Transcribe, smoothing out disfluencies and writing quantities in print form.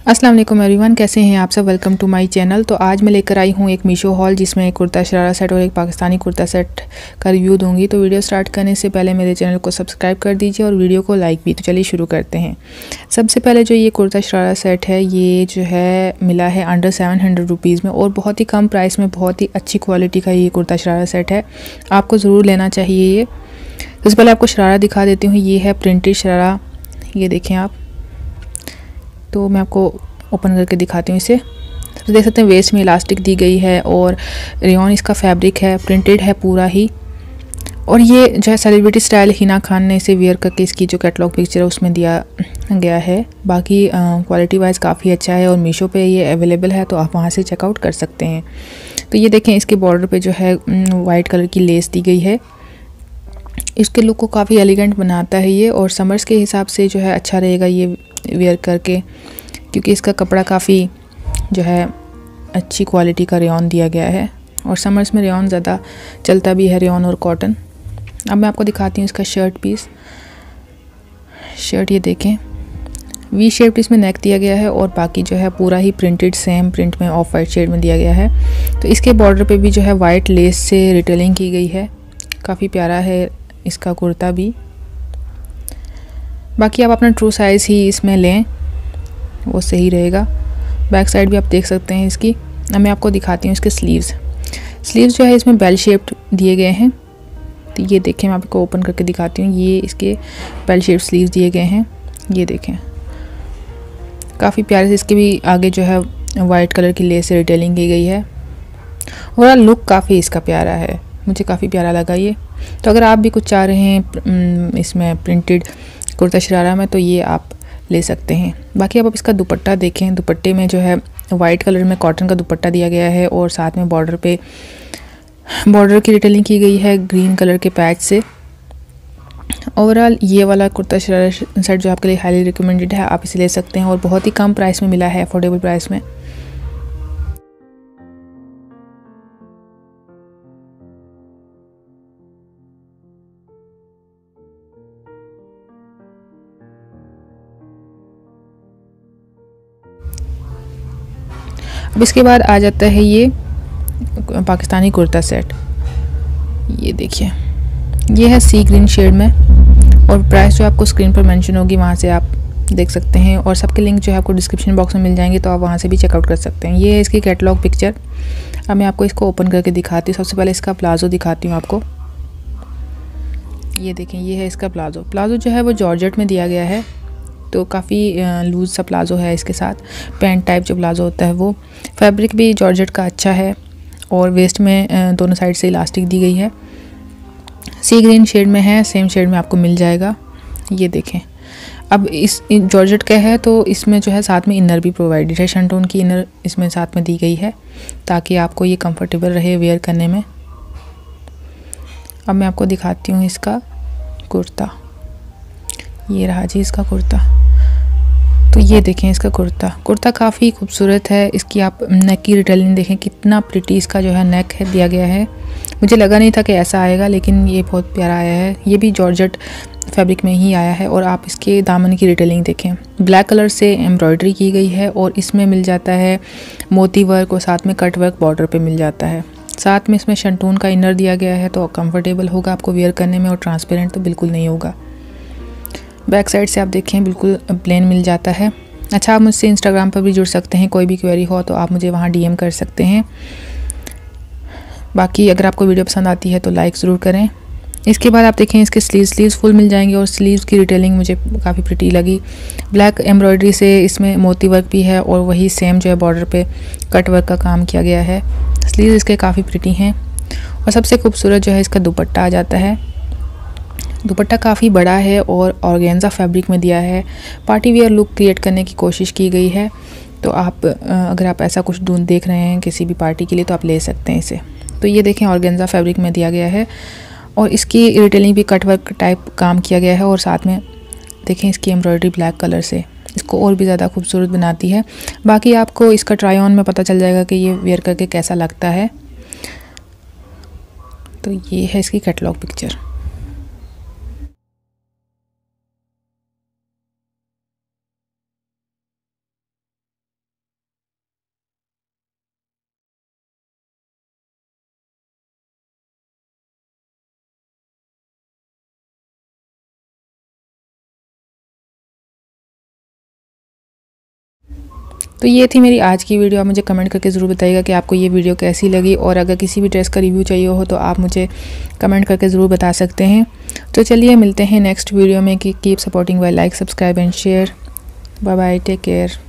अस्सलाम वालेकुम एवरीवन, कैसे हैं आप सब। Welcome to my channel. तो आज मैं लेकर आई हूँ एक मीशो हॉल जिसमें एक कुर्ता शरारा सेट और एक पाकिस्तानी कुर्ता सेट का रिव्यू दूंगी। तो वीडियो स्टार्ट करने से पहले मेरे चैनल को सब्सक्राइब कर दीजिए और वीडियो को लाइक भी। तो चलिए शुरू करते हैं। सबसे पहले जो ये कुर्ता शरारा सेट है, ये जो है मिला है अंडर 700 रुपीज़ में और बहुत ही कम प्राइस में बहुत ही अच्छी क्वालिटी का ये कुर्ता शरारा सेट है। आपको ज़रूर लेना चाहिए ये। सबसे पहले आपको शरारा दिखा देती हूँ। ये है प्रिंटेड शरारा, ये देखें आप। तो मैं आपको ओपन करके दिखाती हूँ इसे। तो देख सकते हैं वेस्ट में इलास्टिक दी गई है और रेयॉन इसका फैब्रिक है, प्रिंटेड है पूरा ही। और ये जो है सेलिब्रिटी स्टाइल हिना खान ने इसे वेयर करके इसकी जो कैटलॉग पिक्चर है उसमें दिया गया है। बाकी क्वालिटी वाइज काफ़ी अच्छा है और मीशो पे ये अवेलेबल है, तो आप वहाँ से चेकआउट कर सकते हैं। तो ये देखें, इसके बॉर्डर पे जो है वाइट कलर की लेस दी गई है। इसके लुक को काफ़ी एलिगेंट बनाता है ये, और समर्स के हिसाब से जो है अच्छा रहेगा ये वेयर करके, क्योंकि इसका कपड़ा काफ़ी जो है अच्छी क्वालिटी का रेयॉन दिया गया है और समर्स में रेयॉन ज़्यादा चलता भी है, रेयॉन और कॉटन। अब मैं आपको दिखाती हूँ इसका शर्ट पीस। शर्ट ये देखें, वी शेप इसमें नेक दिया गया है और बाकी जो है पूरा ही प्रिंटेड सेम प्रिंट में ऑफ वाइट शेड में दिया गया है। तो इसके बॉर्डर पे भी जो है वाइट लेस से रिटेलिंग की गई है। काफ़ी प्यारा है इसका कुर्ता भी। बाकी आप अपना ट्रू साइज़ ही इसमें लें, वो सही रहेगा। बैक साइड भी आप देख सकते हैं इसकी। अब मैं आपको दिखाती हूँ इसके स्लीव्स जो है इसमें बेल शेप्ड दिए गए हैं। तो ये देखें, मैं आपको ओपन करके दिखाती हूँ। ये इसके बेल शेप्ड स्लीव्स दिए गए हैं, ये देखें। काफ़ी प्यारे से इसके भी आगे जो है वाइट कलर की लेस से रिटेलिंग की गई है। और लुक काफ़ी इसका प्यारा है, मुझे काफ़ी प्यारा लगा ये। तो अगर आप भी कुछ चाह रहे हैं इसमें प्रिंटेड कुर्ता शरारा में, तो ये आप ले सकते हैं। बाकी आप इसका दुपट्टा देखें। दुपट्टे में जो है वाइट कलर में कॉटन का दुपट्टा दिया गया है और साथ में बॉर्डर की रिटेलिंग की गई है ग्रीन कलर के पैच से। ओवरऑल ये वाला कुर्ता शरारा सेट जो आपके लिए हाईली रिकमेंडेड है, आप इसे ले सकते हैं और बहुत ही कम प्राइस में मिला है, अफोर्डेबल प्राइस में। अब इसके बाद आ जाता है ये पाकिस्तानी कुर्ता सेट। ये देखिए, ये है सी ग्रीन शेड में और प्राइस जो आपको स्क्रीन पर मेंशन होगी वहाँ से आप देख सकते हैं, और सबके लिंक जो है आपको डिस्क्रिप्शन बॉक्स में मिल जाएंगे, तो आप वहाँ से भी चेकआउट कर सकते हैं। ये है इसकी कैटलॉग पिक्चर। अब मैं आपको इसको ओपन करके दिखाती हूँ। सबसे पहले इसका प्लाजो दिखाती हूँ आपको। ये देखें, ये है इसका प्लाजो जो है वो जॉर्जेट में दिया गया है। तो काफ़ी लूज़ सा प्लाजो है, इसके साथ पैंट टाइप जो प्लाजो होता है वो। फैब्रिक भी जॉर्जेट का अच्छा है और वेस्ट में दोनों साइड से इलास्टिक दी गई है। सी ग्रीन शेड में है, सेम शेड में आपको मिल जाएगा। ये देखें, अब इस जॉर्जेट का है तो इसमें जो है साथ में इनर भी प्रोवाइडेड है। शंटून की इनर इसमें साथ में दी गई है ताकि आपको ये कंफर्टेबल रहे वेयर करने में। अब मैं आपको दिखाती हूँ इसका कुर्ता। ये रहा जी इसका कुर्ता। तो ये देखें, इसका कुर्ता काफ़ी खूबसूरत है। इसकी आप नेक की रिटेलिंग देखें, कितना प्रिटी इसका जो है नेक है दिया गया है। मुझे लगा नहीं था कि ऐसा आएगा, लेकिन ये बहुत प्यारा आया है। ये भी जॉर्जेट फैब्रिक में ही आया है। और आप इसके दामन की रिटेलिंग देखें, ब्लैक कलर से एम्ब्रॉयडरी की गई है और इसमें मिल जाता है मोती वर्क और साथ में कट वर्क बॉर्डर पे मिल जाता है। साथ में इसमें शंटून का इनर दिया गया है, तो कंफर्टेबल होगा आपको वेयर करने में और ट्रांसपेरेंट तो बिल्कुल नहीं होगा। बैक साइड से आप देखें बिल्कुल प्लेन मिल जाता है। अच्छा, आप मुझसे इंस्टाग्राम पर भी जुड़ सकते हैं। कोई भी क्वेरी हो तो आप मुझे वहाँ डीएम कर सकते हैं। बाकी अगर आपको वीडियो पसंद आती है तो लाइक ज़रूर करें। इसके बाद आप देखें, इसके स्लीव्स फुल मिल जाएंगे और स्लीव्स की रिटेलिंग मुझे काफ़ी प्रिटी लगी। ब्लैक एम्ब्रॉयडरी से इसमें मोती वर्क भी है और वही सेम जो है बॉर्डर पे कट वर्क का काम किया गया है। स्लीव्स इसके काफ़ी प्रिटी हैं और सबसे खूबसूरत जो है इसका दुपट्टा आ जाता है। दुपट्टा काफ़ी बड़ा है और ऑर्गेन्जा फैब्रिक में दिया है। पार्टी वियर लुक क्रिएट करने की कोशिश की गई है। तो आप अगर आप ऐसा कुछ देख रहे हैं किसी भी पार्टी के लिए, तो आप ले सकते हैं इसे। तो ये देखें, ऑर्गेन्जा फैब्रिक में दिया गया है और इसकी रिटेलिंग भी कट वर्क टाइप काम किया गया है। और साथ में देखें, इसकी एम्ब्रॉयडरी ब्लैक कलर से इसको और भी ज़्यादा खूबसूरत बनाती है। बाकी आपको इसका ट्राई ऑन में पता चल जाएगा कि ये वेयर करके कैसा लगता है। तो ये है इसकी कैटलॉग पिक्चर। तो ये थी मेरी आज की वीडियो। आप मुझे कमेंट करके ज़रूर बताइएगा कि आपको ये वीडियो कैसी लगी, और अगर किसी भी ड्रेस का रिव्यू चाहिए हो तो आप मुझे कमेंट करके ज़रूर बता सकते हैं। तो चलिए मिलते हैं नेक्स्ट वीडियो में। कि keep supporting by like, subscribe and share. Bye bye, take care.